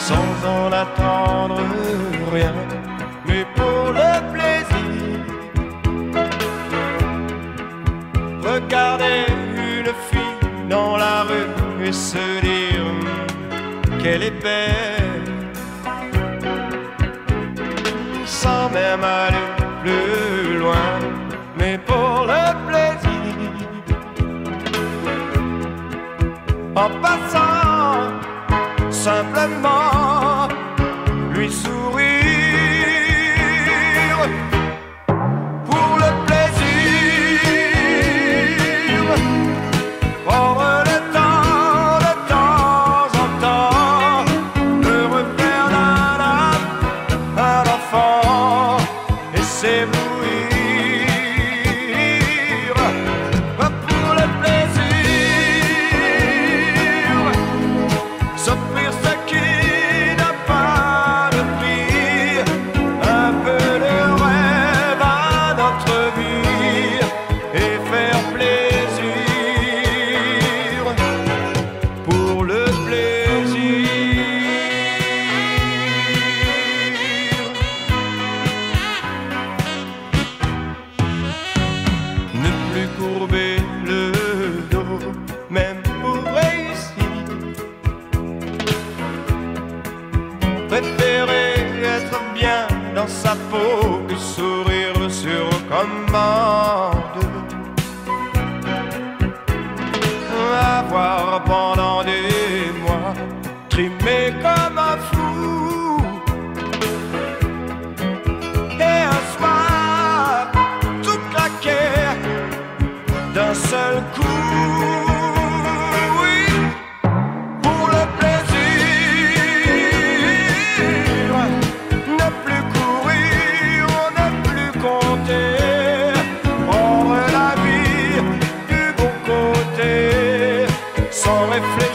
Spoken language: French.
sans en attendre rien, mais pour le plaisir. Regarder une fille dans la rue et se dire qu'elle est belle, sans même aller plus loin, mais pour le plaisir. En passant, simplement lui sourire pour le plaisir. Prendre le temps de temps en temps de refaire d'un âme un enfant et s'éblouir pour le plaisir. S'offrir ce qui n'a pas de prix, un peu de rêve à notre vie et faire plaisir pour le plaisir. Ne plus courber le dos, même pour réussir. Préférer être bien dans sa peau que sourire sur commande. Avoir pendant des mois trimé comme un fou, et un soir tout claquer d'un seul coup. Oui, pour le plaisir, ne plus courir, ne plus compter, prendre la vie du bon côté, sans réfléchir.